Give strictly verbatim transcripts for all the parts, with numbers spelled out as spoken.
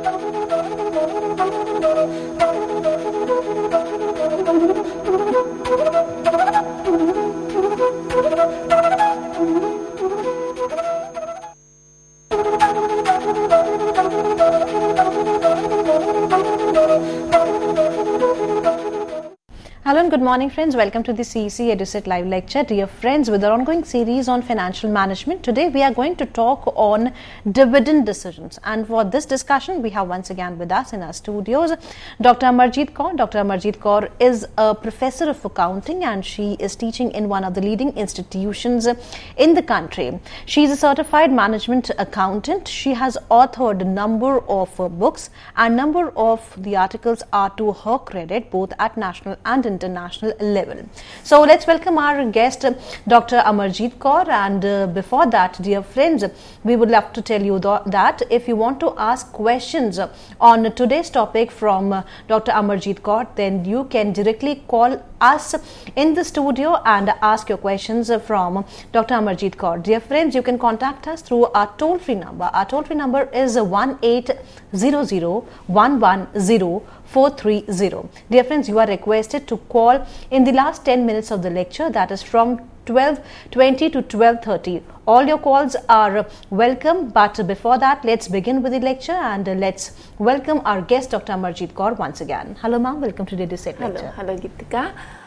Hello and good morning friends, welcome to the C E C EduSet live lecture. Dear friends, with our ongoing series on financial management, today we are going to talk on dividend decisions, and for this discussion we have once again with us in our studios Doctor Amarjeet Kaur. Doctor Amarjeet Kaur is a professor of accounting and she is teaching in one of the leading institutions in the country. She is a certified management accountant. She has authored a number of uh, books, and number of the articles are to her credit both at national and international level. So let's welcome our guest Doctor Amarjeet Kaur, and uh, before that, dear friends, we would love to tell you th that if you want to ask questions on today's topic from uh, Doctor Amarjeet Kaur, then you can directly call us in the studio and ask your questions from Doctor Amarjeet Kaur. Dear friends, you can contact us through our toll free number. Our toll free number is one eight zero zero one one zero four three zero. Dear friends, you are requested to call in the last ten minutes of the lecture, that is from twelve twenty to twelve thirty. All your calls are welcome, but before that, let's begin with the lecture and let's welcome our guest Doctor Amarjeet Kaur once again. Hello ma'am, welcome to the EduSet lecture. Hello, hello Geetika,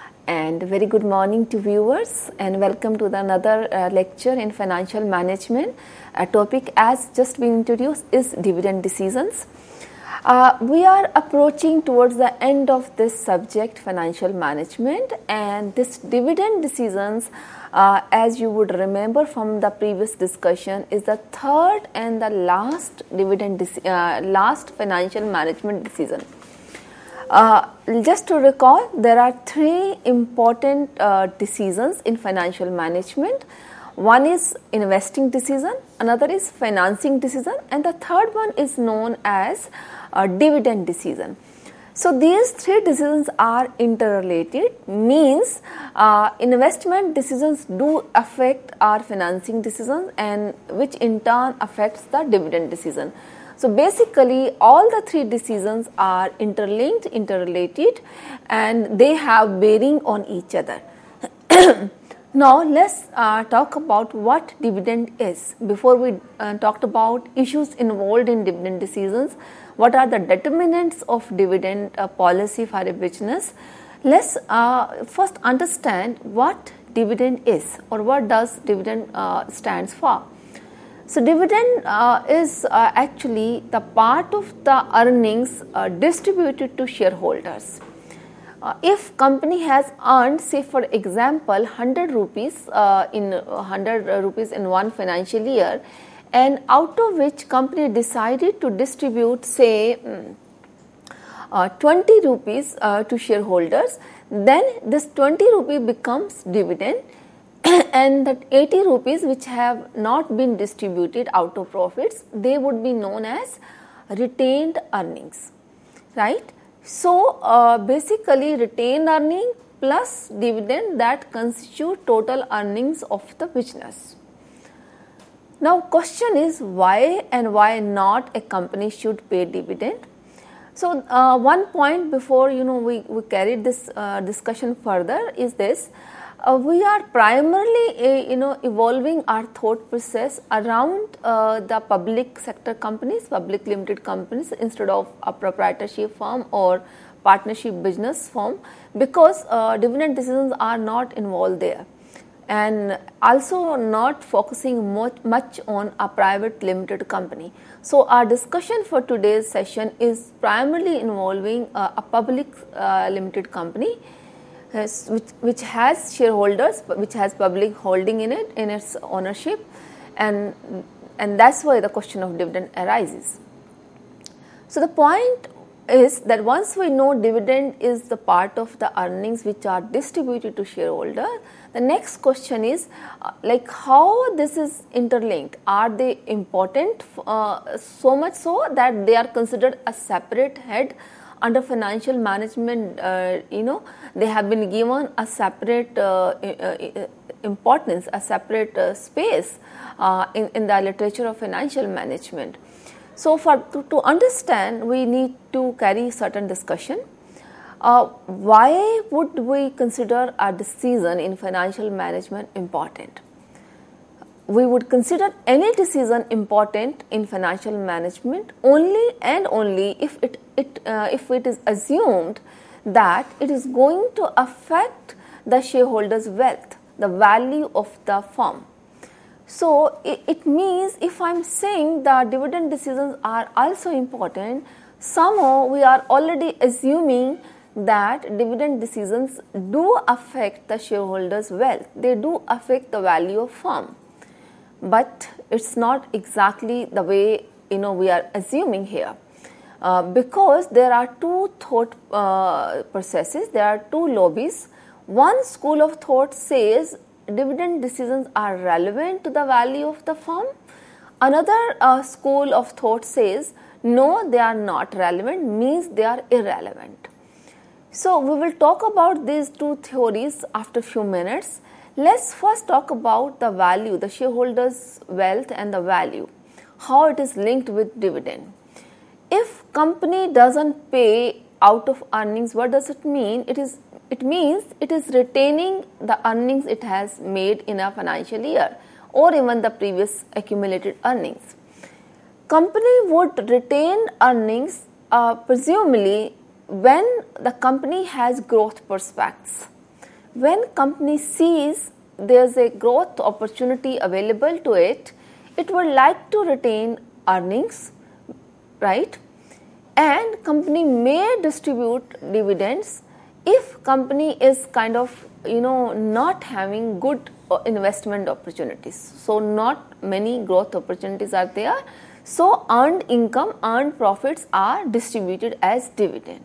and very good morning to viewers, and welcome to the another uh, lecture in financial management. A topic as just been introduced is dividend decisions. Uh, we are approaching towards the end of this subject, financial management, and this dividend decisions, uh, as you would remember from the previous discussion, is the third and the last dividend uh, last financial management decision. Uh, just to recall, there are three important uh, decisions in financial management. One is investing decision, another is financing decision, and the third one is known as a dividend decision. So these three decisions are interrelated, means uh, investment decisions do affect our financing decisions, and which in turn affects the dividend decision. So basically all the three decisions are interlinked, interrelated, and they have bearing on each other. Now let's uh, talk about what dividend is. Before we uh, talked about issues involved in dividend decisions, what are the determinants of dividend uh, policy for a business, let's uh, first understand what dividend is, or what does dividend uh, stands for. So dividend uh, is uh, actually the part of the earnings uh, distributed to shareholders. Uh, if company has earned, say for example, one hundred rupees uh, in one hundred rupees in one financial year, and out of which company decided to distribute, say uh, twenty rupees uh, to shareholders, then this twenty rupee becomes dividend, and that eighty rupees which have not been distributed out of profits, they would be known as retained earnings, right? So uh, basically retained earning plus dividend, that constitute total earnings of the business. Now question is why and why not a company should pay dividend. So uh, one point before you know we, we carried this uh, discussion further is this. Uh, we are primarily uh, you know evolving our thought process around uh, the public sector companies, public limited companies, instead of a proprietorship firm or partnership business firm, because uh, dividend decisions are not involved there, and also not focusing much, much on a private limited company. So our discussion for today's session is primarily involving uh, a public uh, limited company, Has, which, which has shareholders, which has public holding in it, in its ownership, and and that's why the question of dividend arises. So the point is that once we know dividend is the part of the earnings which are distributed to shareholder, the next question is uh, like how this is interlinked. Are they important uh, so much so that they are considered a separate head under financial management? Uh, you know, they have been given a separate uh, uh, importance, a separate uh, space uh, in, in the literature of financial management. So, for to, to understand, we need to carry certain discussion. Uh, why would we consider a decision in financial management important? We would consider any decision important in financial management only and only if it, it uh, if it is assumed that it is going to affect the shareholders' wealth, the value of the firm. So, it, it means if I am saying the dividend decisions are also important, somehow we are already assuming that dividend decisions do affect the shareholders' wealth, they do affect the value of firm. But it's not exactly the way, you know, we are assuming here, uh, because there are two thought uh, processes, there are two lobbies. One school of thought says dividend decisions are relevant to the value of the firm. Another uh, school of thought says no, they are not relevant, means they are irrelevant. So we will talk about these two theories after a few minutes. Let's first talk about the value, the shareholders' wealth and the value, how it is linked with dividend. If company doesn't pay out of earnings, what does it mean? It is it means it is retaining the earnings it has made in a financial year or even the previous accumulated earnings. Company would retain earnings uh, presumably when the company has growth prospects. When company sees there is a growth opportunity available to it, it would like to retain earnings, right? And company may distribute dividends if company is kind of, you know, not having good investment opportunities. So not many growth opportunities are there. So earned income, earned profits are distributed as dividend.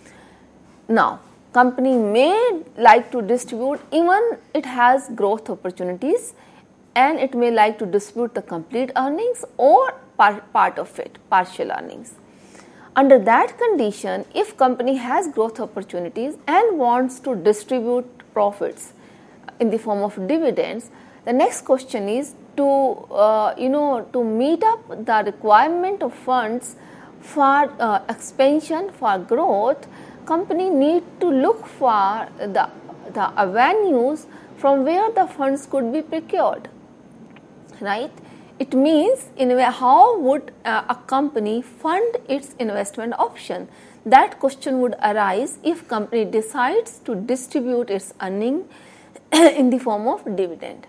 Now, company may like to distribute even it has growth opportunities, and it may like to distribute the complete earnings or par part of it, partial earnings. Under that condition, if company has growth opportunities and wants to distribute profits in the form of dividends, the next question is to uh, you know to meet up the requirement of funds for uh, expansion, for growth. Company need to look for the, the avenues from where the funds could be procured, right? It means in a way, how would uh, a company fund its investment option? That question would arise if company decides to distribute its earning in the form of dividend.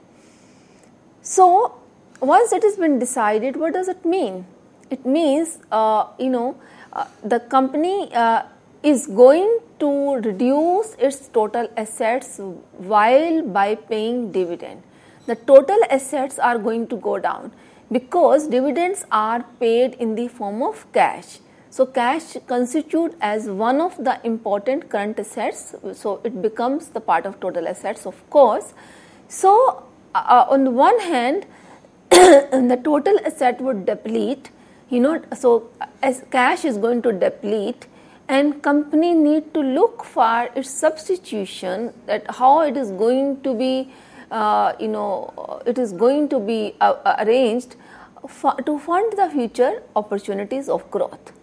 So once it has been decided, what does it mean? It means uh, you know uh, the company uh, is going to reduce its total assets while by paying dividend. The total assets are going to go down because dividends are paid in the form of cash. So cash constitute as one of the important current assets, so it becomes the part of total assets, of course. So uh, on the one hand, the total asset would deplete, you know, so as cash is going to deplete, and company need to look for its substitution, that how it is going to be, uh, you know, it is going to be uh, arranged for, to fund the future opportunities of growth.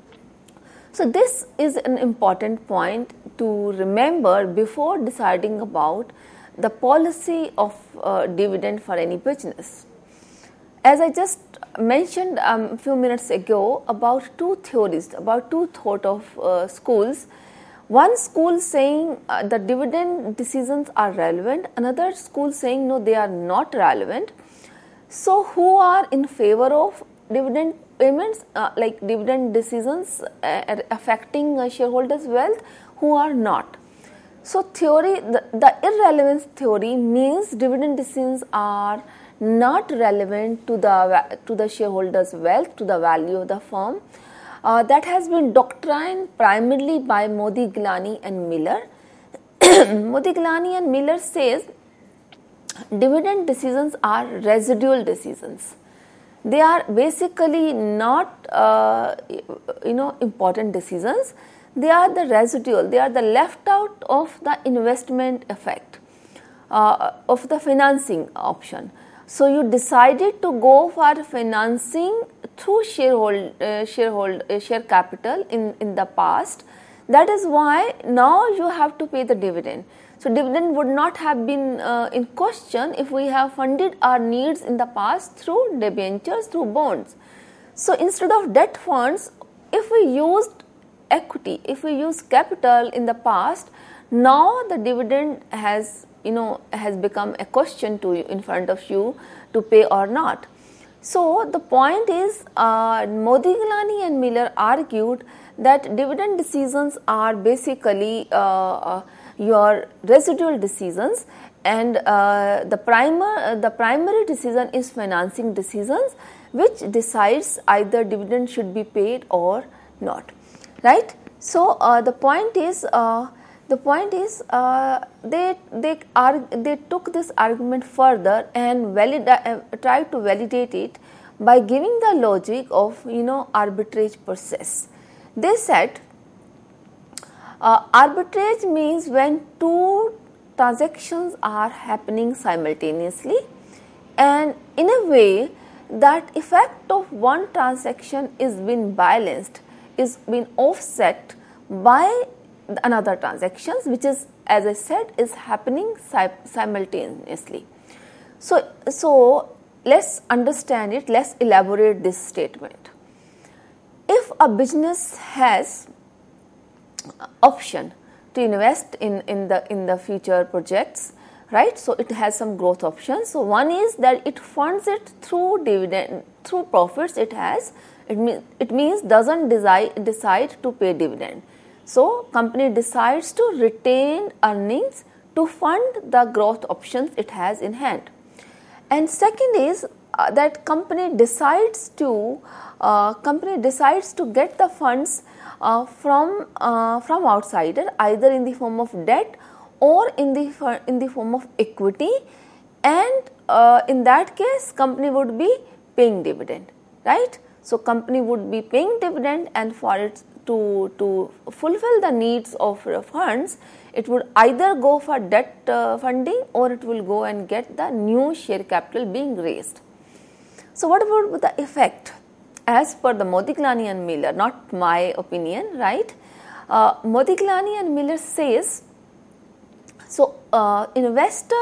So this is an important point to remember before deciding about the policy of uh, dividend for any business. As I just mentioned um, a few minutes ago about two theories, about two thought of uh, schools. One school saying uh, the dividend decisions are relevant, another school saying no, they are not relevant. So who are in favor of dividend payments, uh, like dividend decisions uh, affecting uh, shareholders' wealth, who are not? So theory, the, the irrelevance theory means dividend decisions are not relevant to the to the shareholders' wealth, to the value of the firm. Uh, that has been doctrined primarily by Modi, Gilani and Miller. Modi, Gilani and Miller says dividend decisions are residual decisions. They are basically not uh, you know important decisions. They are the residual. They are the left out of the investment effect uh, of the financing option. So you decided to go for financing through sharehold, uh, sharehold, uh, share capital in, in the past. That is why now you have to pay the dividend. So dividend would not have been uh, in question if we have funded our needs in the past through debentures, through bonds. So instead of debt funds, if we used equity, if we use capital in the past, now the dividend has you know has become a question to you, in front of you, to pay or not. So the point is, uh, Modigliani and Miller argued that dividend decisions are basically uh, uh, your residual decisions, and uh, the primer uh, the primary decision is financing decisions, which decides either dividend should be paid or not, right? So uh, the point is uh, the point is uh, they they are they took this argument further and valid uh, tried to validate it by giving the logic of you know arbitrage process. They said uh, arbitrage means when two transactions are happening simultaneously, and in a way that effect of one transaction is being balanced, is being offset by another transactions, which is, as I said, is happening simultaneously. So, so let's understand it, let's elaborate this statement. If a business has option to invest in, in the in the future projects, right? So it has some growth options. So one is that it funds it through dividend, through profits it has. It means it means doesn't decide decide to pay dividend. So company decides to retain earnings to fund the growth options it has in hand. And second is uh, that company decides to uh, company decides to get the funds uh, from uh, from outsider, either in the form of debt or in the in the form of equity, and uh, in that case company would be paying dividend, right? So company would be paying dividend, and for it to to fulfill the needs of funds, it would either go for debt uh, funding, or it will go and get the new share capital being raised. So what about the effect? As per the Modigliani and Miller, not my opinion, right? Uh, Modigliani and Miller says, so uh, investor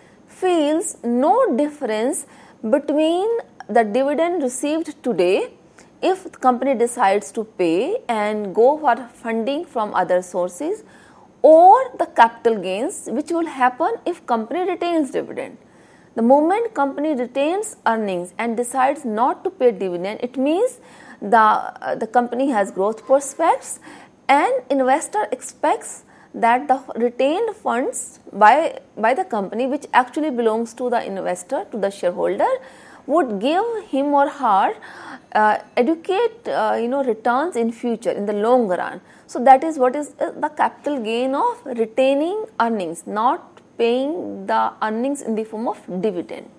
feels no difference between the dividend received today if the company decides to pay and go for funding from other sources, or the capital gains which will happen if company retains dividend. The moment company retains earnings and decides not to pay dividend, it means the uh, the company has growth prospects, and investor expects that the retained funds by by the company, which actually belongs to the investor, to the shareholder, would give him or her uh, adequate uh, you know returns in future, in the long run. So that is what is the capital gain of retaining earnings, not paying the earnings in the form of dividend.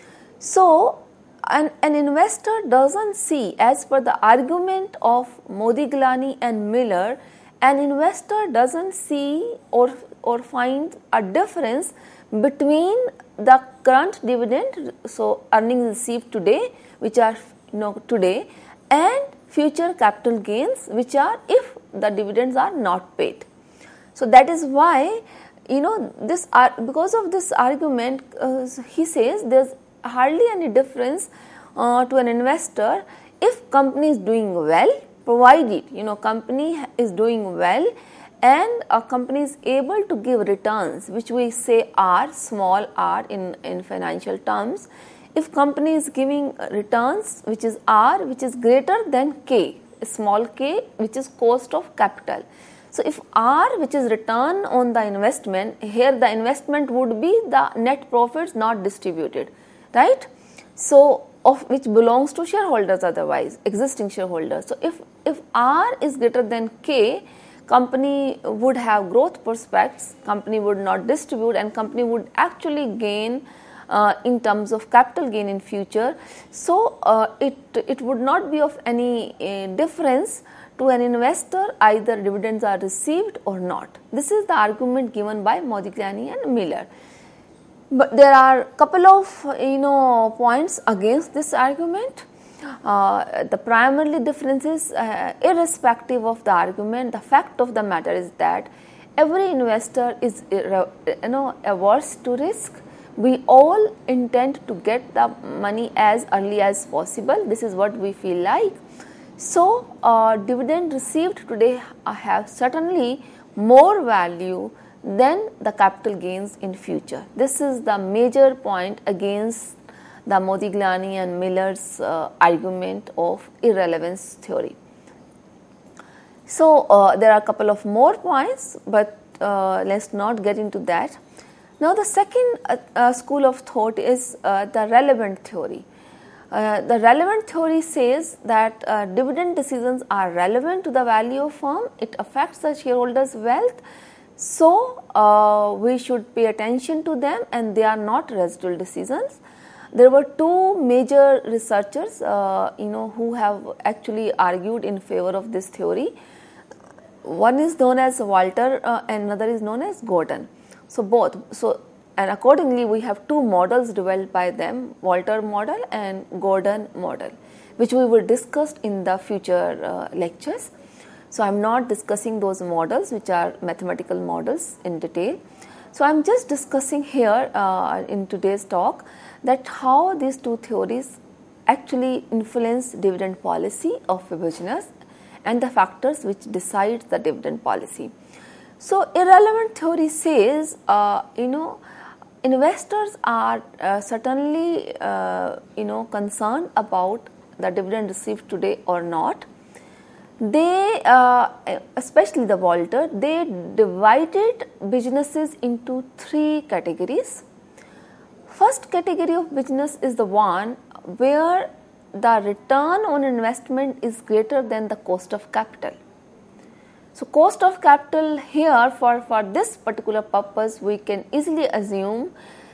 So an, an investor doesn't see, as per the argument of Modigliani and Miller, an investor doesn't see or or find a difference between the current dividend, so earnings received today, which are you know today, and future capital gains, which are if the dividends are not paid. So that is why you know this because of this argument, uh, he says there's hardly any difference uh, to an investor if company is doing well, provided you know company is doing well and a company is able to give returns, which we say are small r in, in financial terms. If company is giving returns which is r, which is greater than k, small k, which is cost of capital. So if r, which is return on the investment, here the investment would be the net profits not distributed, right? So of which belongs to shareholders, otherwise existing shareholders. So if if r is greater than k, company would have growth prospects, company would not distribute, and company would actually gain uh, in terms of capital gain in future. So uh, it it would not be of any uh, difference to an investor, either dividends are received or not. This is the argument given by Modigliani and Miller. But there are a couple of you know points against this argument. Uh, the primarily difference is uh, irrespective of the argument, the fact of the matter is that every investor is you know averse to risk. We all intend to get the money as early as possible. This is what we feel like. So, uh, dividend received today have certainly more value than the capital gains in future. This is the major point against the Modigliani and Miller's uh, argument of irrelevance theory. So, uh, there are a couple of more points, but uh, let us not get into that. Now, the second uh, uh, school of thought is uh, the relevant theory. Uh, the relevant theory says that uh, dividend decisions are relevant to the value of firm, it affects the shareholders' wealth, so uh, we should pay attention to them and they are not residual decisions. There were two major researchers uh, you know who have actually argued in favor of this theory. One is known as Walter uh, and another is known as Gordon. So both, so and accordingly we have two models developed by them, Walter model and Gordon model, which we will discuss in the future uh, lectures. So I am not discussing those models which are mathematical models in detail. So I am just discussing here uh, in today's talk that how these two theories actually influence dividend policy of a business and the factors which decide the dividend policy. So irrelevant theory says uh, you know investors are uh, certainly uh, you know concerned about the dividend received today or not. They uh, especially the Walter, they divided businesses into three categories. First category of business is the one where the return on investment is greater than the cost of capital. So cost of capital here for, for this particular purpose we can easily assume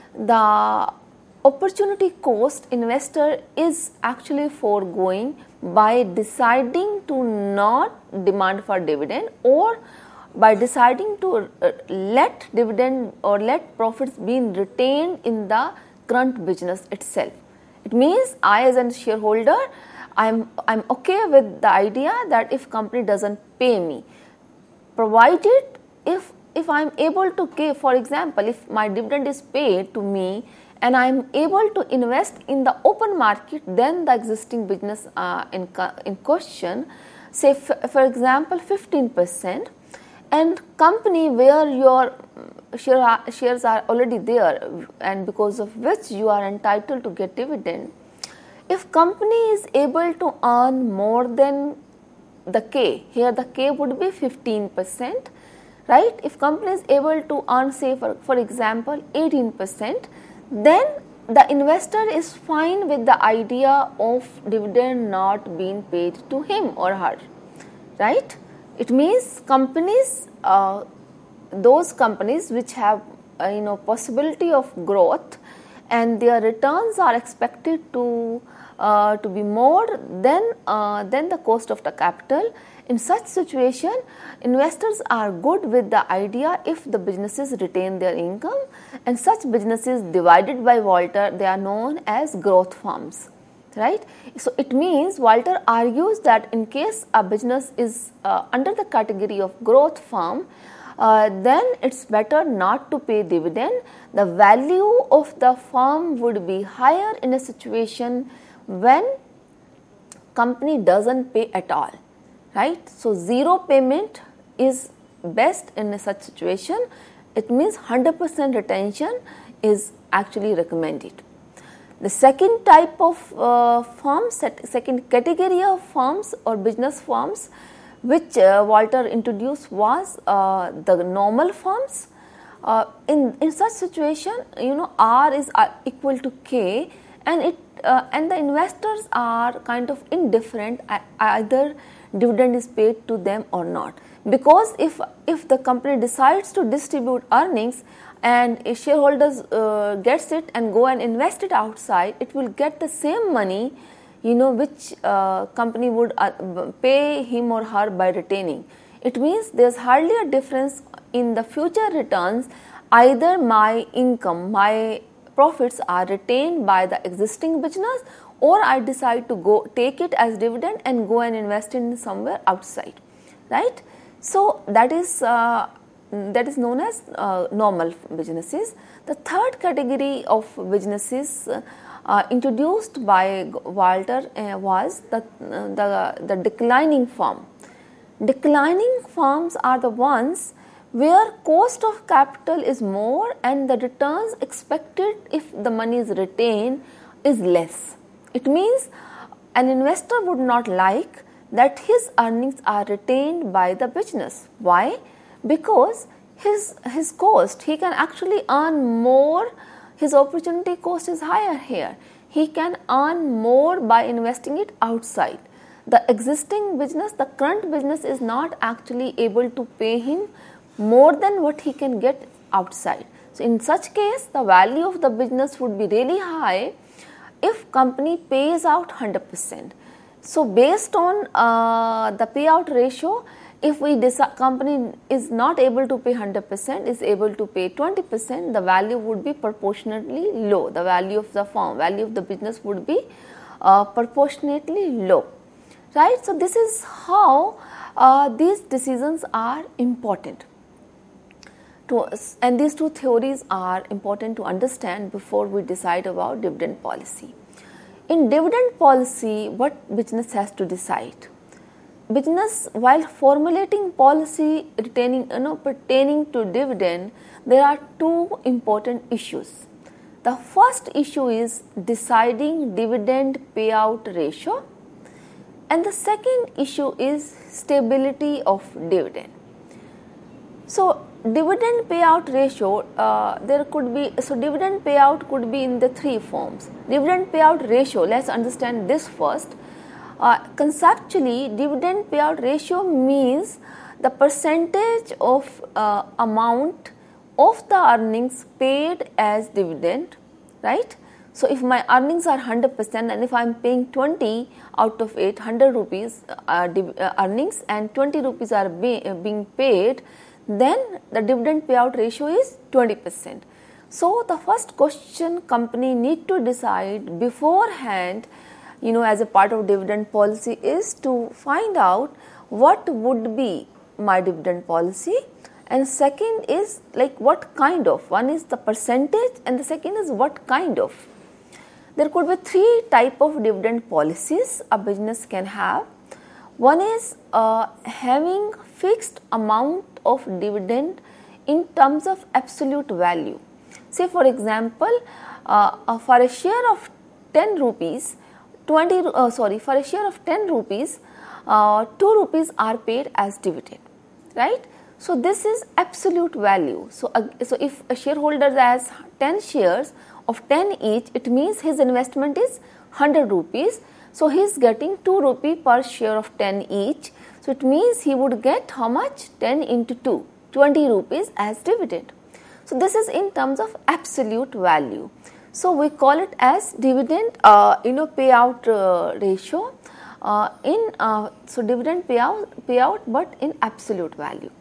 the opportunity cost investor is actually foregoing by deciding to not demand for dividend or by deciding to uh, let dividend or let profits be retained in the current business itself. It means I as a shareholder I'm I'm okay with the idea that if company doesn't pay me, provided if if I am able to pay, for example, if my dividend is paid to me and I am able to invest in the open market, then the existing business uh, in, in question, say f for example fifteen percent, and company where your share, shares are already there and because of which you are entitled to get dividend, if company is able to earn more than the K, here the K would be fifteen percent, right? If company is able to earn say for, for example eighteen percent, then the investor is fine with the idea of dividend not being paid to him or her, right? It means companies, uh, those companies which have uh, you know possibility of growth and their returns are expected to Uh, to be more than uh, than the cost of the capital. In such situation, investors are good with the idea if the businesses retain their income, and such businesses divided by Walter, they are known as growth firms, right? So it means Walter argues that in case a business is uh, under the category of growth firm, uh, then it's better not to pay dividend. The value of the firm would be higher in a situation when company doesn't pay at all, right? So zero payment is best in such situation. It means one hundred percent retention is actually recommended. The second type of uh, firms, second category of firms or business firms which uh, Walter introduced was uh, the normal firms. Uh, in, in such situation, you know, R is uh, equal to K, and it Uh, and the investors are kind of indifferent either dividend is paid to them or not, because if if the company decides to distribute earnings and if shareholders uh, gets it and go and invest it outside, it will get the same money you know which uh, company would uh, pay him or her by retaining. It means there's hardly a difference in the future returns. Either my income, my profits are retained by the existing business, or I decide to go take it as dividend and go and invest in somewhere outside, right? So that is uh, that is known as uh, normal businesses. The third category of businesses uh, uh, introduced by Walter uh, was the, uh, the the declining firm. Declining firms are the ones where cost of capital is more and the returns expected if the money is retained is less. It means an investor would not like that his earnings are retained by the business. Why? Because his, his cost, he can actually earn more, his opportunity cost is higher here. He can earn more by investing it outside. The existing business, the current business is not actually able to pay him more than what he can get outside. So in such case, the value of the business would be really high if company pays out one hundred percent. So based on uh, the payout ratio, if we decide company is not able to pay one hundred percent, is able to pay twenty percent, the value would be proportionately low. The value of the firm, value of the business would be uh, proportionately low, right? So this is how uh, these decisions are important. To, and these two theories are important to understand before we decide about dividend policy. In dividend policy, what business has to decide? Business, while formulating policy retaining, you know, pertaining to dividend, there are two important issues. The first issue is deciding dividend payout ratio, and the second issue is stability of dividend. So dividend payout ratio, uh, there could be, so dividend payout could be in the three forms. Dividend payout ratio, let's understand this first. Uh, conceptually, dividend payout ratio means the percentage of uh, amount of the earnings paid as dividend, right? So if my earnings are one hundred percent and if I am paying twenty out of it, one hundred rupees uh, div- uh, earnings and twenty rupees are be, uh, being paid, then the dividend payout ratio is twenty percent. So the first question company need to decide beforehand, you know, as a part of dividend policy, is to find out what would be my dividend policy, and second is like what kind of, one is the percentage and the second is what kind of. There could be three type of dividend policies a business can have. One is uh, having fixed amount of dividend in terms of absolute value. Say for example, uh, uh, for a share of ten rupees, twenty uh, sorry for a share of ten rupees, uh, two rupees are paid as dividend, right? So this is absolute value. So uh, so if a shareholder has ten shares of ten each, it means his investment is one hundred rupees. So he is getting two rupee per share of ten each. So it means he would get how much? ten into two, twenty rupees as dividend. So this is in terms of absolute value. So we call it as dividend, uh, you know, payout uh, ratio. Uh, in uh, so dividend payout payout, but in absolute value.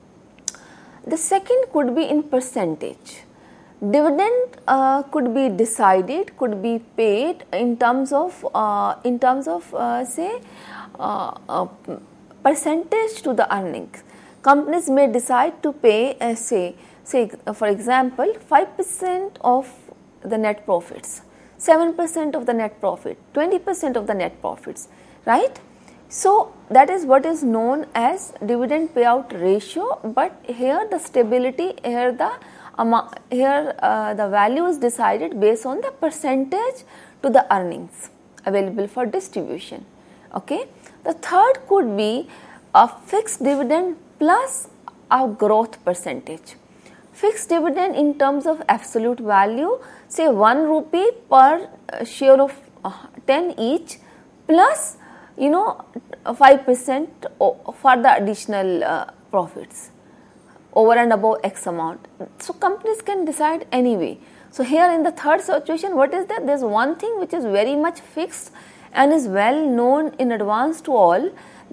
The second could be in percentage. Dividend uh, could be decided, could be paid in terms of uh, in terms of uh, say uh, uh, percentage to the earnings. Companies may decide to pay uh, say say uh, for example five percent of the net profits, seven percent of the net profit, twenty percent of the net profits, right? So that is what is known as dividend payout ratio, but here the stability, here the amount, here uh, the value is decided based on the percentage to the earnings available for distribution. Okay. The third could be a fixed dividend plus a growth percentage. Fixed dividend in terms of absolute value, say one rupee per share of ten each plus, you know, five percent for the additional uh, profits over and above X amount. So companies can decide anyway. So here in the third situation, what is that? There is one thing which is very much fixed and is well known in advance to all,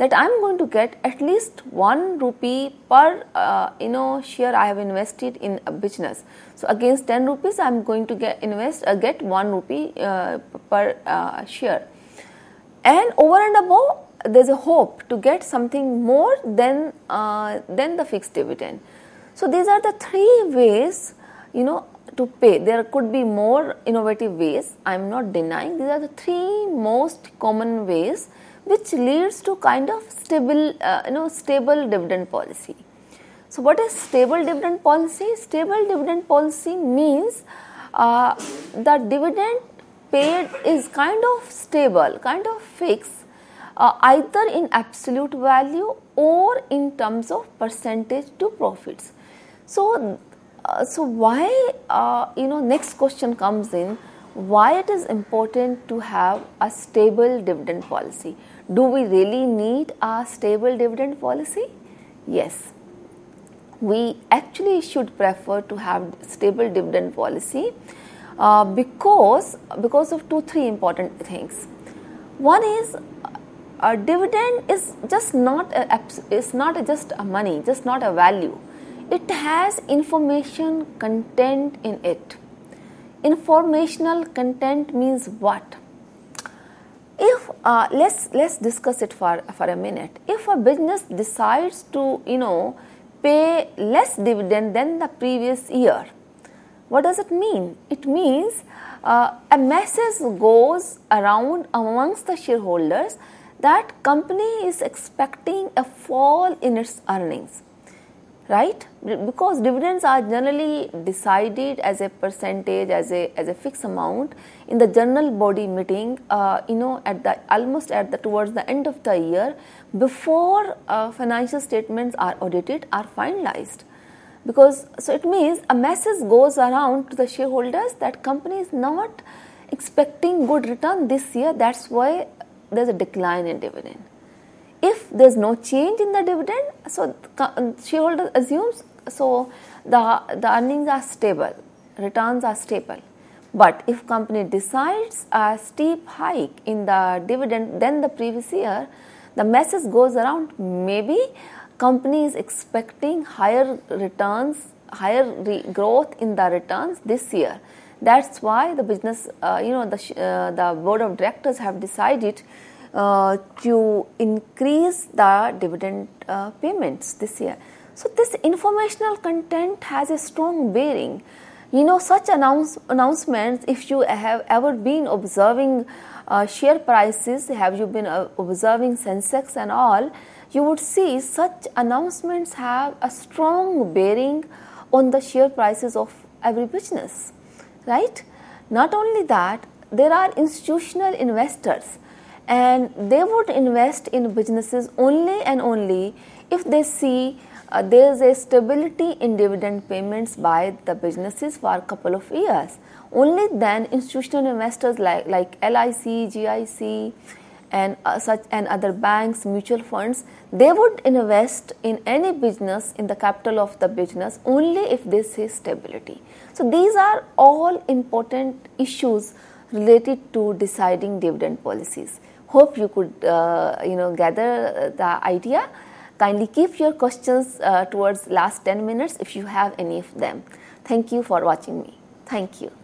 that I'm going to get at least one rupee per uh, you know share I have invested in a business. So against ten rupees, I'm going to get invest uh, get one rupee uh, per uh, share, and over and above, there's a hope to get something more than uh, than the fixed dividend. So these are the three ways, you know, to pay. There could be more innovative ways. I'm not denying. These are the three most common ways which leads to kind of stable, uh, you know, stable dividend policy. So what is stable dividend policy? Stable dividend policy means uh, the dividend paid is kind of stable, kind of fixed, uh, either in absolute value or in terms of percentage to profits. So, uh, so why, uh, you know, next question comes in, why it is important to have a stable dividend policy? Do we really need a stable dividend policy? Yes. We actually should prefer to have stable dividend policy uh, because, because of two, three important things. One is a dividend is just not a, is not just a money, just not a value. It has information content in it. Informational content means what? If uh, let's let's discuss it for for a minute. If a business decides to you know pay less dividend than the previous year, what does it mean? It means uh, a message goes around amongst the shareholders that company is expecting a fall in its earnings, right? Because dividends are generally decided as a percentage, as a as a fixed amount in the general body meeting, uh, you know, at the almost at the towards the end of the year, before uh, financial statements are audited, are finalized. Because so it means a message goes around to the shareholders that company is not expecting good return this year. That's why there's a decline in dividend. If there's no change in the dividend, so shareholder assumes so the the earnings are stable, returns are stable. But if company decides a steep hike in the dividend than the previous year, the message goes around maybe company is expecting higher returns, higher re- growth in the returns this year. That's why the business, uh, you know, the uh, the board of directors have decided uh, to increase the dividend uh, payments this year. So this informational content has a strong bearing. You know, such announce, announcements, if you have ever been observing uh, share prices, have you been uh, observing Sensex and all, you would see such announcements have a strong bearing on the share prices of every business, right? Not only that, there are institutional investors and they would invest in businesses only and only if they see uh, there is a stability in dividend payments by the businesses for a couple of years. Only then institutional investors like, like L I C, G I C and uh, such and other banks, mutual funds, they would invest in any business in the capital of the business only if they see stability. So these are all important issues related to deciding dividend policies. Hope you could uh, you know gather the idea. Kindly keep your questions uh, towards last ten minutes if you have any of them. Thank you for watching me. Thank you.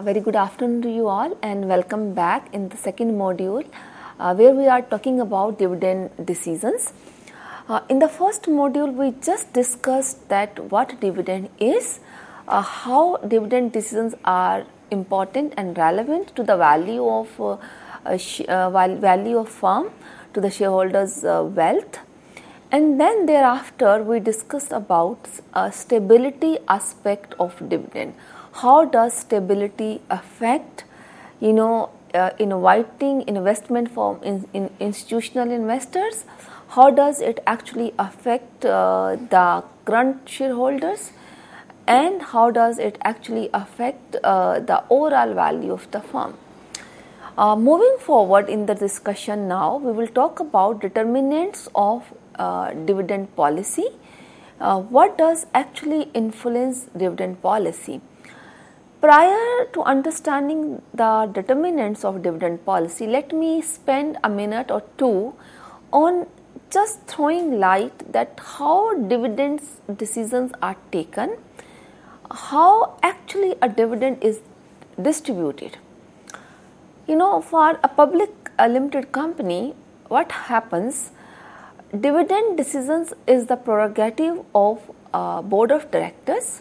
very good afternoon to you all, and welcome back in the second module uh, where we are talking about dividend decisions. Uh, in the first module, we just discussed that what dividend is, uh, how dividend decisions are important and relevant to the value of uh, uh, sh- uh, value of firm, to the shareholders' uh, wealth. And then thereafter we discussed about a stability aspect of dividend. How does stability affect, you know, uh, inviting investment from in, in institutional investors? How does it actually affect uh, the current shareholders? And how does it actually affect uh, the overall value of the firm? Uh, moving forward in the discussion now, we will talk about determinants of uh, dividend policy. Uh, what does actually influence dividend policy? Prior to understanding the determinants of dividend policy, let me spend a minute or two on just throwing light that how dividends decisions are taken, how actually a dividend is distributed. You know, for a public a limited company, what happens? Dividend decisions is the prerogative of uh, board of directors.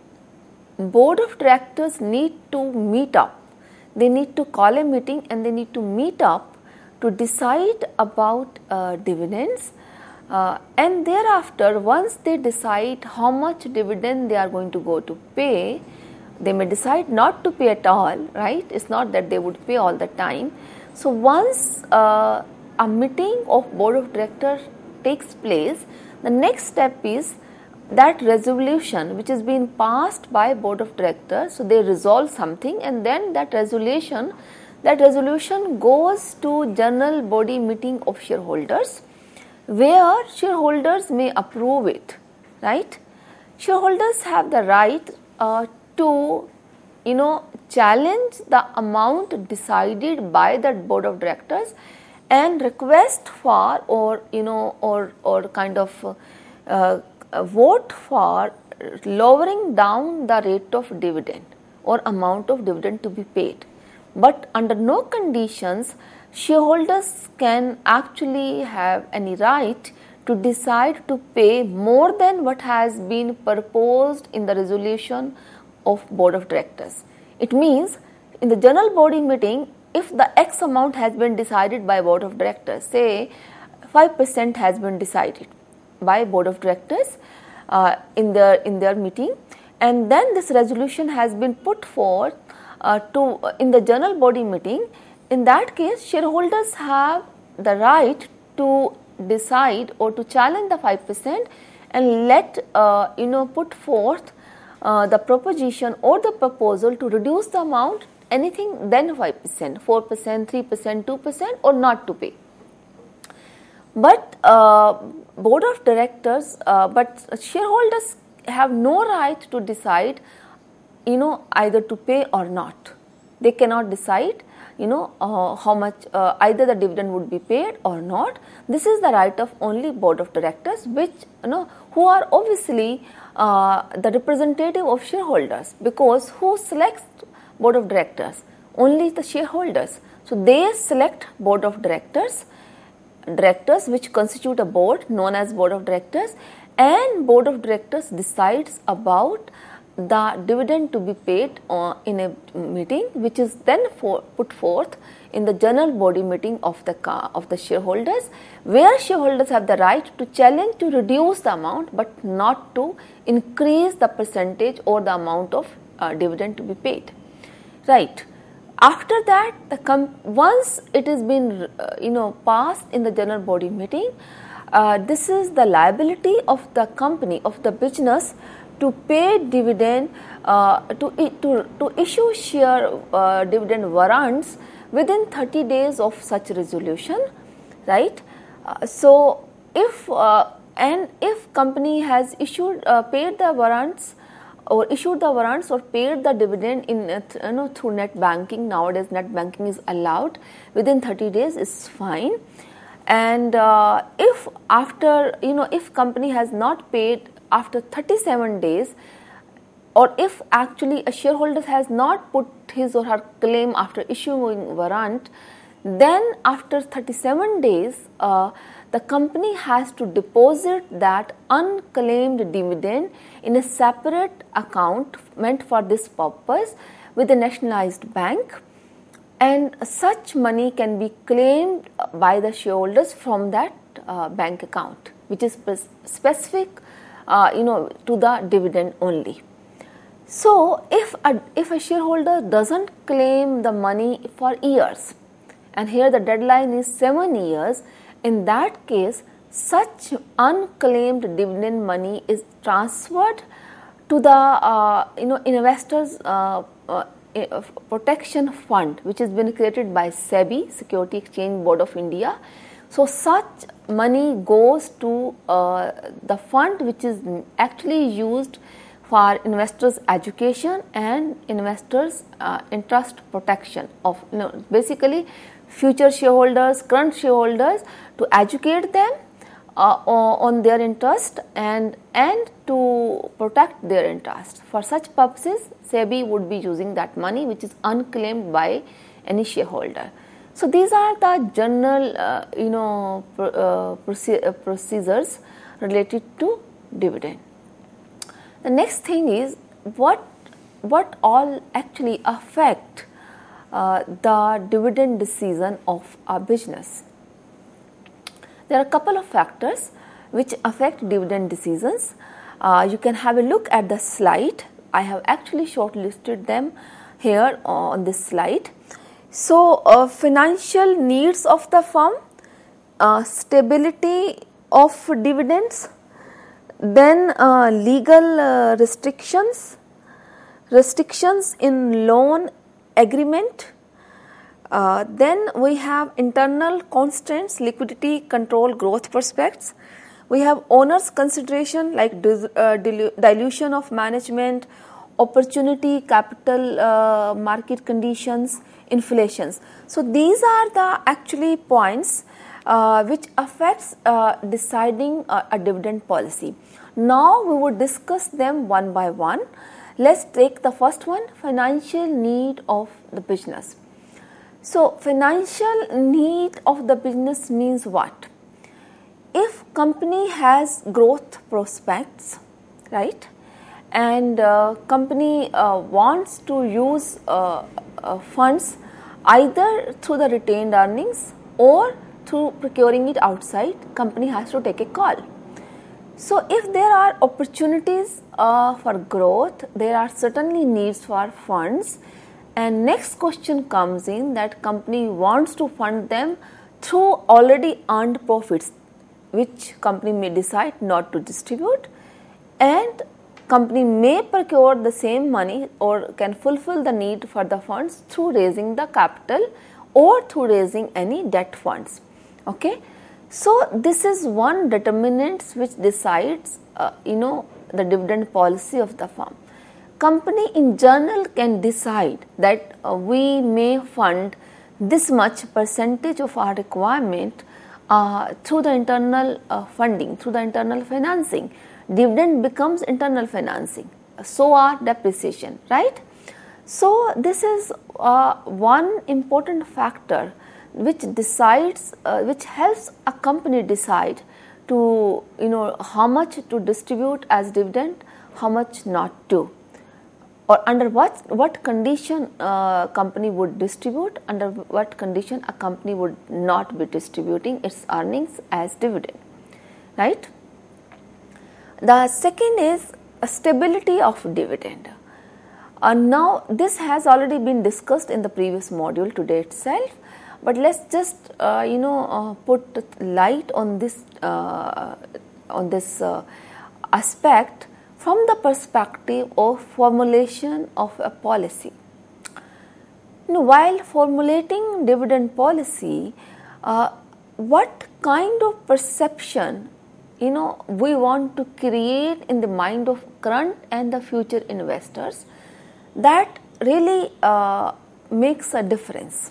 Board of directors need to meet up. They need to call a meeting and they need to meet up to decide about uh, dividends. Uh, and thereafter, once they decide how much dividend they are going to go to pay, they may decide not to pay at all, right? It's not that they would pay all the time. So once uh, a meeting of board of directors takes place, the next step is that resolution which is being passed by board of directors. So they resolve something, and then that resolution, that resolution goes to general body meeting of shareholders, where shareholders may approve it, right? Shareholders have the right uh, to, you know, challenge the amount decided by that board of directors and request for, or you know, or or kind of uh, uh, vote for lowering down the rate of dividend or amount of dividend to be paid. But under no conditions shareholders can actually have any right to decide to pay more than what has been proposed in the resolution of board of directors. It means in the general body meeting, if the X amount has been decided by board of directors, say five percent has been decided by board of directors uh, in their in their meeting, and then this resolution has been put forth uh, to uh, in the general body meeting. In that case, shareholders have the right to decide or to challenge the five percent and let uh, you know put forth uh, the proposition or the proposal to reduce the amount anything than five percent, four percent, three percent, two percent, or not to pay. But uh, board of directors, uh, but shareholders have no right to decide, you know, either to pay or not. They cannot decide, you know, uh, how much uh, either the dividend would be paid or not. This is the right of only board of directors, which, you know, who are obviously uh, the representative of shareholders, because who selects board of directors? Only the shareholders. So they select board of directors, directors which constitute a board known as board of directors, and board of directors decides about the dividend to be paid uh, in a meeting, which is then for, put forth in the general body meeting of the of the shareholders, where shareholders have the right to challenge to reduce the amount but not to increase the percentage or the amount of uh, dividend to be paid, right? After that, the com- once it has been uh, you know passed in the general body meeting, uh, this is the liability of the company, of the business, to pay dividend, uh, to, to, to issue share uh, dividend warrants within thirty days of such resolution, right? Uh, so, if uh, and if company has issued uh, paid the warrants or issued the warrants or paid the dividend in uh, th- you know through net banking, nowadays net banking is allowed, within thirty days is fine. And uh, if after, you know, if company has not paid after thirty-seven days, or if actually a shareholder has not put his or her claim after issuing warrant, then after thirty-seven days, uh, the company has to deposit that unclaimed dividend in a separate account meant for this purpose with a nationalized bank, and such money can be claimed by the shareholders from that uh, bank account, which is specific uh, you know to the dividend only. So if a, if a shareholder doesn't claim the money for years, and here the deadline is seven years, in that case such unclaimed dividend money is transferred to the uh, you know investors uh, uh, protection fund, which has been created by SEBI, Security Exchange Board of India. So such money goes to uh, the fund, which is actually used for investors education and investors uh, interest protection of you know, basically future shareholders, current shareholders, to educate them uh, on their interest and and to protect their interest. For such purposes, SEBI would be using that money which is unclaimed by any shareholder. So these are the general uh, you know uh, procedures related to dividend. The next thing is what what all actually affect uh, the dividend decision of a business. There are a couple of factors which affect dividend decisions. Uh, you can have a look at the slide. I have actually shortlisted them here on this slide. So, uh, financial needs of the firm, uh, stability of dividends, then uh, legal uh, restrictions, restrictions in loan agreement, uh, then we have internal constraints, liquidity, control, growth prospects. We have owners consideration like uh, dilution of management, opportunity, capital uh, market conditions, inflations. So these are the actually points uh, which affects uh, deciding uh, a dividend policy. Now we would discuss them one by one. Let's take the first one, financial need of the business. So financial need of the business means what? If company has growth prospects, right, and uh, company uh, wants to use uh, uh, funds either through the retained earnings or through procuring it outside, company has to take a call. So if there are opportunities uh, for growth, there are certainly needs for funds, and next question comes in that company wants to fund them through already earned profits, which company may decide not to distribute, and company may procure the same money or can fulfill the need for the funds through raising the capital or through raising any debt funds. Okay, so this is one determinant which decides uh, you know the dividend policy of the firm. Company in general can decide that uh, we may fund this much percentage of our requirement uh, through the internal uh, funding, through the internal financing. Dividend becomes internal financing, so are depreciation, right? So this is uh, one important factor which decides, uh, which helps a company decide to, you know, how much to distribute as dividend, how much not to, or under what what condition uh, company would distribute, under what condition a company would not be distributing its earnings as dividend, right? The second is stability of dividend. Uh, now this has already been discussed in the previous module today itself, but let's just uh, you know uh, put light on this uh, on this uh, aspect from the perspective of formulation of a policy. You know, while formulating dividend policy, uh, what kind of perception you know we want to create in the mind of current and the future investors, that really uh, makes a difference.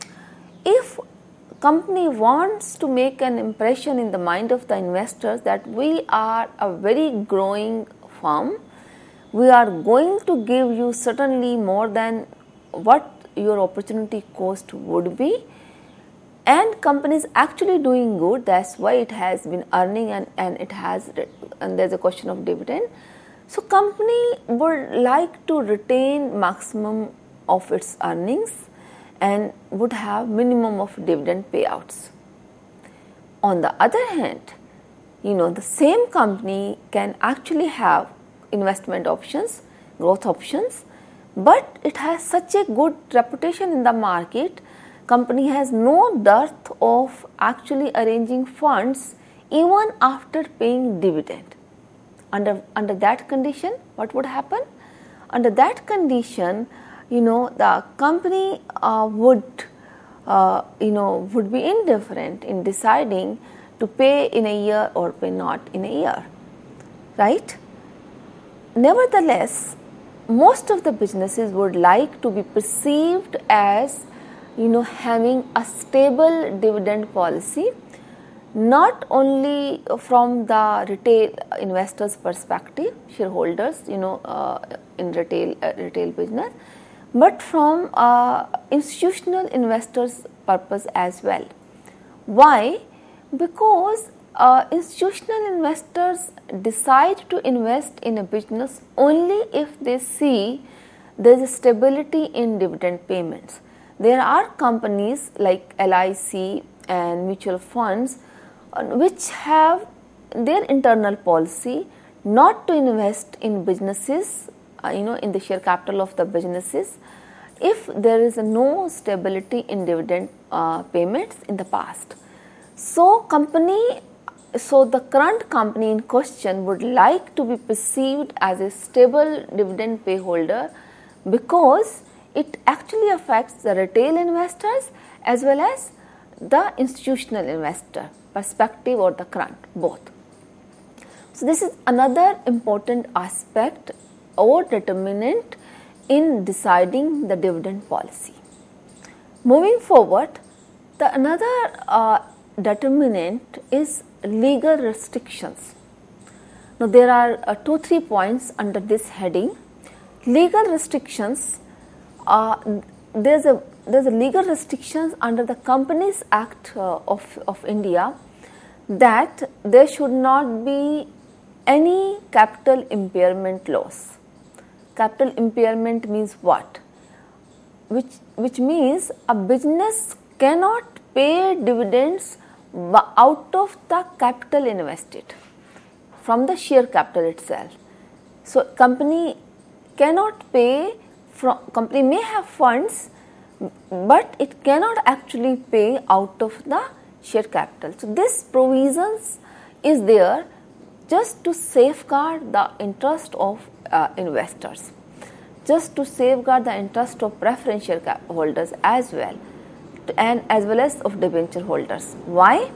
If company wants to make an impression in the mind of the investors that we are a very growing firm, we are going to give you certainly more than what your opportunity cost would be, and company is actually doing good, that's why it has been earning, and, and it has, and there's a question of dividend. So company would like to retain maximum of its earnings and would have minimum of dividend payouts. On the other hand, you know, the same company can actually have investment options, growth options, but it has such a good reputation in the market, company has no dearth of actually arranging funds even after paying dividend. Under, under that condition, what would happen? Under that condition, you know, the company uh, would, uh, you know, would be indifferent in deciding to pay in a year or pay not in a year, right? Nevertheless, most of the businesses would like to be perceived as, you know, having a stable dividend policy, not only from the retail investors' perspective, shareholders, you know, uh, in retail uh, retail business, but from uh, institutional investors' purpose as well. Why? Because uh, institutional investors decide to invest in a business only if they see there is a stability in dividend payments. There are companies like L I C and mutual funds which have their internal policy not to invest in businesses, uh, you know, in the share capital of the businesses if there is no stability in dividend uh, payments in the past. So company, so the current company in question would like to be perceived as a stable dividend pay holder because it actually affects the retail investors as well as the institutional investor perspective or the current, both. So this is another important aspect or determinant in deciding the dividend policy. Moving forward, the another uh, determinant is legal restrictions. Now there are uh, two, three points under this heading. Legal restrictions, uh, there's a there's a legal restrictions under the Companies Act uh, of, of India that there should not be any capital impairment loss. Capital impairment means what? Which, which means a business cannot pay dividends out of the capital invested from the share capital itself. So company cannot pay from, company may have funds, but it cannot actually pay out of the share capital. So this provisions is there just to safeguard the interest of uh, investors, just to safeguard the interest of preference share holders as well, and as well as of debenture holders. Why?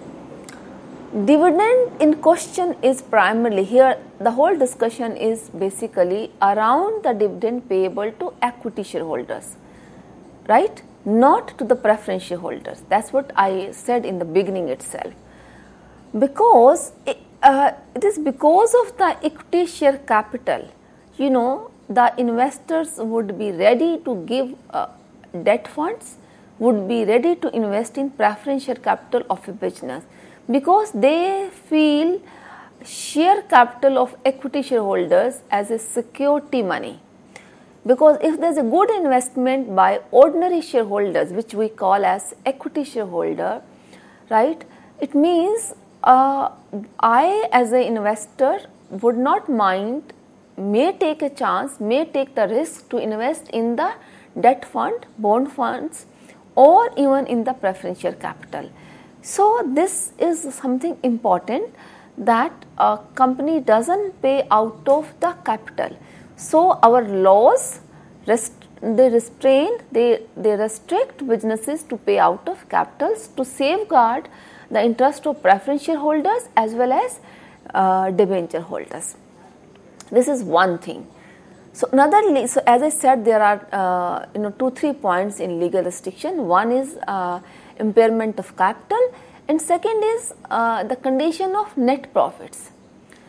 Dividend in question is primarily here, the whole discussion is basically around the dividend payable to equity shareholders, right? Not to the preference shareholders. That's what I said in the beginning itself. Because it, uh, it is because of the equity share capital, you know, the investors would be ready to give uh, debt funds, would be ready to invest in preference share capital of a business because they feel share capital of equity shareholders as a security money. Because if there is a good investment by ordinary shareholders, which we call as equity shareholder, right, it means uh, I as an investor would not mind, may take a chance, may take the risk to invest in the debt fund, bond funds, or even in the preference share capital. So this is something important, that a company doesn't pay out of the capital. So our laws, rest, they restrain, they, they restrict businesses to pay out of capitals to safeguard the interest of preference shareholders as well as uh, debenture holders. This is one thing. So another, so as I said, there are uh, you know two three points in legal restriction. One is uh, impairment of capital, and second is uh, the condition of net profits.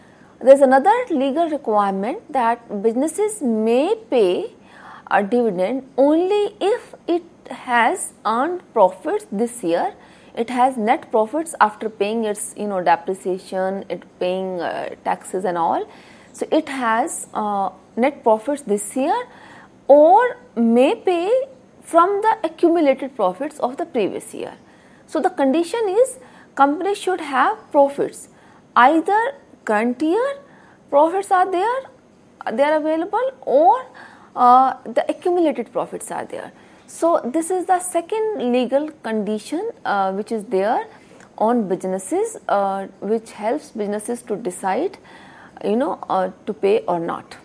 There is another legal requirement that businesses may pay a dividend only if it has earned profits this year. It has net profits after paying its, you know, depreciation, it paying uh, taxes and all. So it has uh, net profits this year, or may pay from the accumulated profits of the previous year. So the condition is company should have profits, either current year profits are there, they are available, or uh, the accumulated profits are there. So this is the second legal condition uh, which is there on businesses, uh, which helps businesses to decide, you know, uh, to pay or not.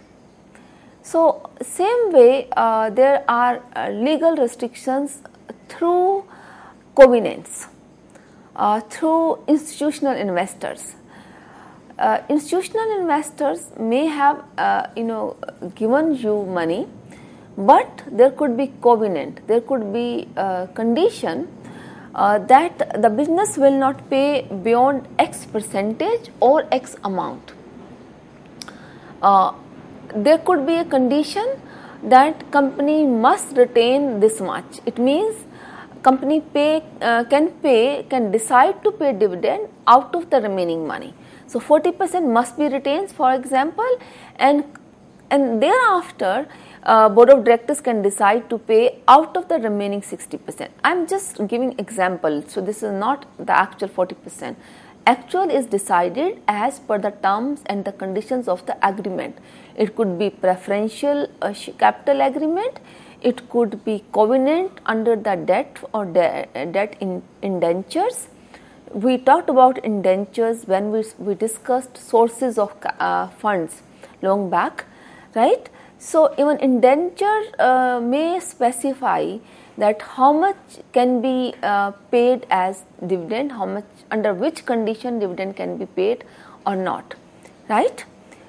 So same way, uh, there are uh, legal restrictions through covenants, uh, through institutional investors. Uh, institutional investors may have, uh, you know, given you money, but there could be covenant, there could be a condition uh, that the business will not pay beyond X percentage or X amount. Uh, there could be a condition that company must retain this much. It means company pay uh, can pay can decide to pay dividend out of the remaining money. So forty percent must be retained, for example, and and thereafter uh, board of directors can decide to pay out of the remaining sixty percent. I am just giving example, so this is not the actual forty percent. Actual is decided as per the terms and the conditions of the agreement. It could be preferential uh, capital agreement, it could be covenant under the debt or de debt in indentures. We talked about indentures when we, we discussed sources of uh, funds long back, right? So even indenture uh, may specify that how much can be uh, paid as dividend, how much, under which condition dividend can be paid or not, right?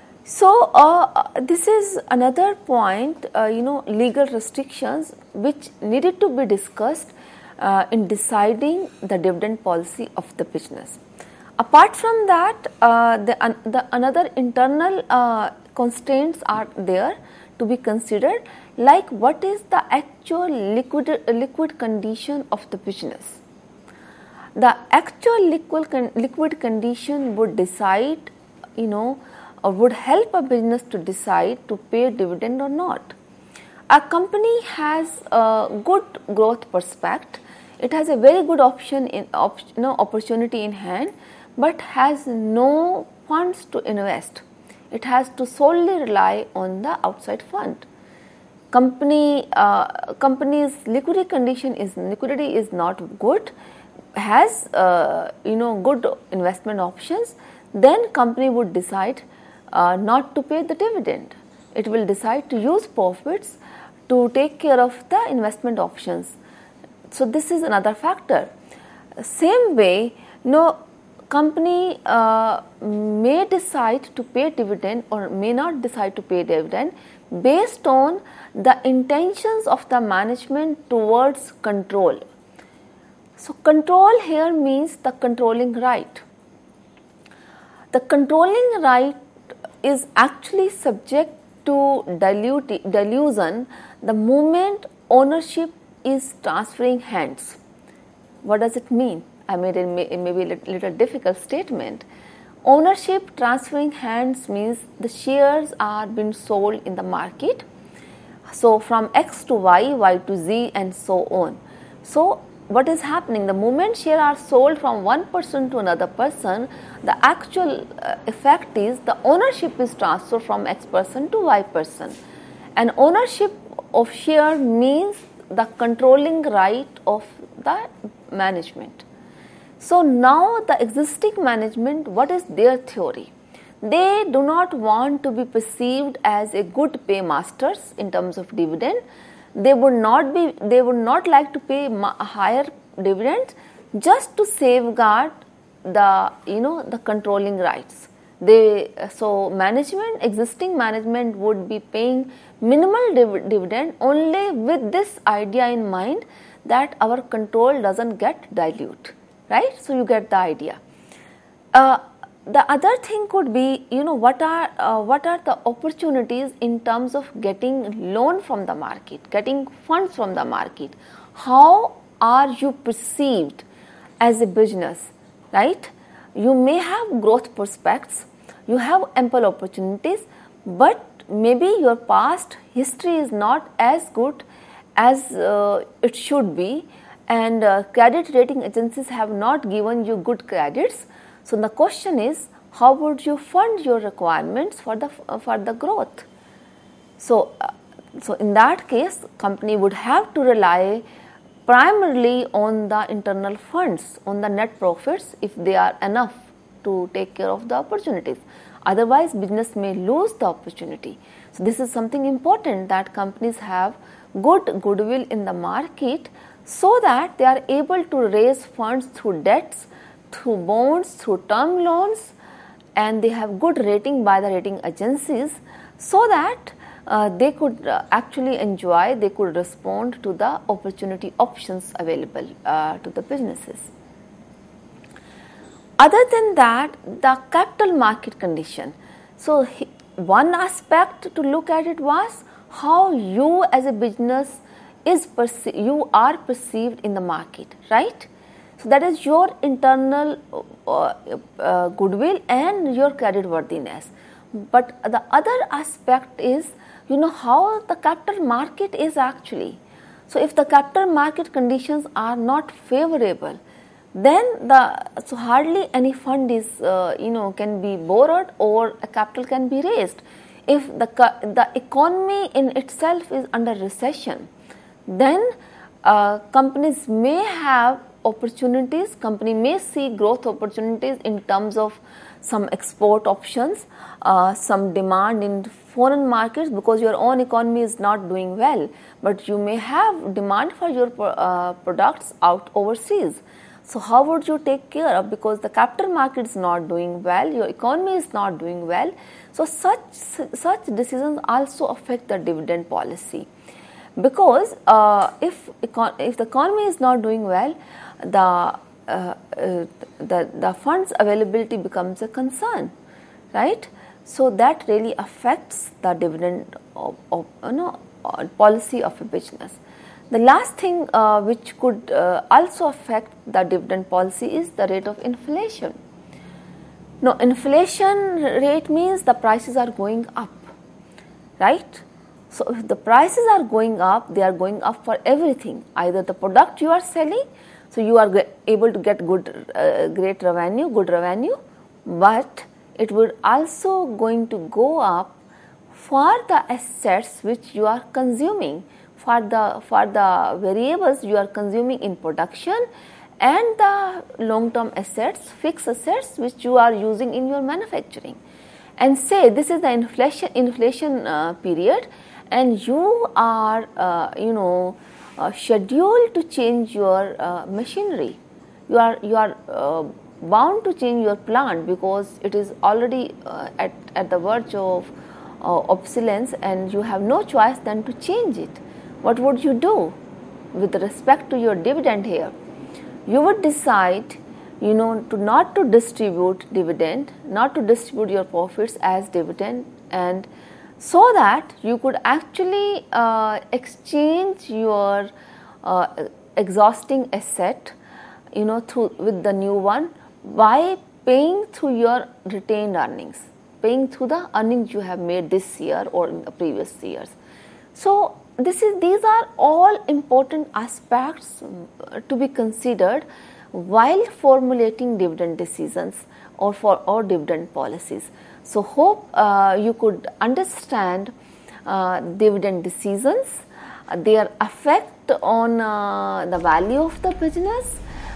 So uh, this is another point, uh, you know, legal restrictions which needed to be discussed uh, in deciding the dividend policy of the business. Apart from that, uh, the, uh, the another internal uh, constraints are there to be considered, like what is the actual liquid liquid condition of the business. The actual liquid con liquid condition would decide, you know, or would help a business to decide to pay dividend or not. A company has a good growth prospect. It has a very good option in op, you know, opportunity in hand, but has no funds to invest. It has to solely rely on the outside fund. Company uh, company's liquidity condition is liquidity is not good, has uh, you know good investment options. Then company would decide uh, not to pay the dividend. It will decide to use profits to take care of the investment options. So this is another factor. Same way, no company uh, may decide to pay dividend or may not decide to pay dividend based on the intentions of the management towards control. So control here means the controlling right. The controlling right is actually subject to dilute, dilution the moment ownership is transferring hands. What does it mean? I made it may, maybe a little difficult statement. Ownership transferring hands means the shares are being sold in the market. So from X to Y, Y to Z and so on. So what is happening? The moment shares are sold from one person to another person, the actual uh, effect is the ownership is transferred from X person to Y person. And ownership of share means the controlling right of the management. So now the existing management, what is their theory? They do not want to be perceived as a good paymasters in terms of dividend. They would not be, they would not like to pay higher dividends just to safeguard the, you know, the controlling rights. They, so management, existing management would be paying minimal div dividend only with this idea in mind that our control doesn't get dilute, right? So you get the idea. Uh, the other thing could be, you know, what are uh, what are the opportunities in terms of getting loan from the market, getting funds from the market. How are you perceived as a business, right? You may have growth prospects, you have ample opportunities, but maybe your past history is not as good as uh, it should be, and uh, credit rating agencies have not given you good credits. So the question is, how would you fund your requirements for the uh, for the growth? So, uh, so in that case, company would have to rely primarily on the internal funds, on the net profits, if they are enough to take care of the opportunities. Otherwise, business may lose the opportunity. So this is something important, that companies have good goodwill in the market so that they are able to raise funds through debts, through bonds, through term loans, and they have good rating by the rating agencies, so that uh, they could uh, actually enjoy, they could respond to the opportunity options available uh, to the businesses. Other than that, the capital market condition. So one aspect to look at it was how you as a business is perce- you are perceived in the market, right? So that is your internal uh, uh, goodwill and your credit worthiness. But the other aspect is, you know, how the capital market is actually. So if the capital market conditions are not favorable, then the so hardly any fund is uh, you know can be borrowed or a capital can be raised. If the the economy in itself is under recession, then uh, companies may have opportunities, company may see growth opportunities in terms of some export options, uh, some demand in foreign markets, because your own economy is not doing well, but you may have demand for your uh, products out overseas. So how would you take care of, because the capital market is not doing well, your economy is not doing well. So such such decisions also affect the dividend policy, because uh, if econ- if the economy is not doing well, the uh, uh, the the funds availability becomes a concern, right? So that really affects the dividend of, of, you know, policy of a business. The last thing uh, which could uh, also affect the dividend policy is the rate of inflation. Now, inflation rate means the prices are going up, right? So if the prices are going up, they are going up for everything, either the product you are selling, so you are able to get good, uh, great revenue, good revenue, but it would also going to go up for the assets which you are consuming, for the for the variables you are consuming in production, and the long-term assets, fixed assets which you are using in your manufacturing. And say this is the inflation inflation uh, period, and you are uh, you know uh, scheduled to change your uh, machinery. You are you are uh, bound to change your plant because it is already uh, at at the verge of uh, obsolescence, and you have no choice than to change it. What would you do with respect to your dividend here? You would decide, you know, to not to distribute dividend, not to distribute your profits as dividend, and so that you could actually uh, exchange your uh, exhausting asset, you know, through with the new one by paying through your retained earnings, paying through the earnings you have made this year or in the previous years. So this is these are all important aspects to be considered while formulating dividend decisions or for or dividend policies. So hope uh, you could understand uh, dividend decisions, uh, their effect on uh, the value of the business,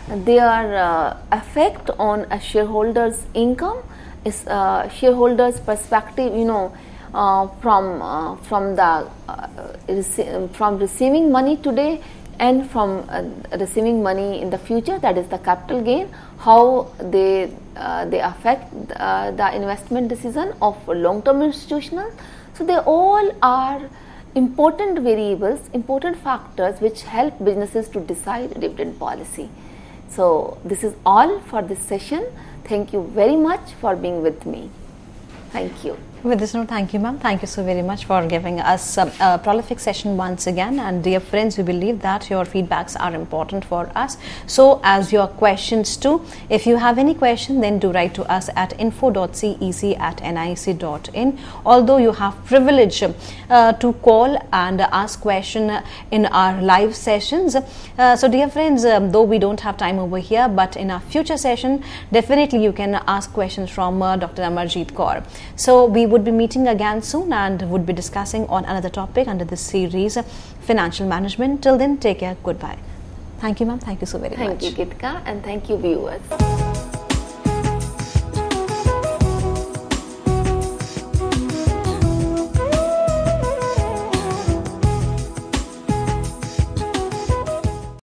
their uh, effect on a shareholder's income, is uh, shareholder's perspective, you know, uh, from uh, from the uh, rece- from receiving money today and from uh, receiving money in the future, that is the capital gain, how they uh, they affect uh, the investment decision of long-term institutional. So they all are important variables, important factors which help businesses to decide dividend policy. So this is all for this session. Thank you very much for being with me. Thank you. With this note, thank you, ma'am. Thank you so very much for giving us um, a prolific session once again. And dear friends, we believe that your feedbacks are important for us. So as your questions too, if you have any question, then do write to us at info dot cec at nic dot in. Although you have privilege uh, to call and ask question in our live sessions. Uh, so dear friends, um, though we don't have time over here, but in our future session, definitely you can ask questions from uh, Doctor Amarjeet Kaur. So we would be meeting again soon and would be discussing on another topic under this series, financial management. Till then, take care. Goodbye. Thank you, ma'am. Thank you so very thank much. Thank you, Gitika, and thank you, viewers.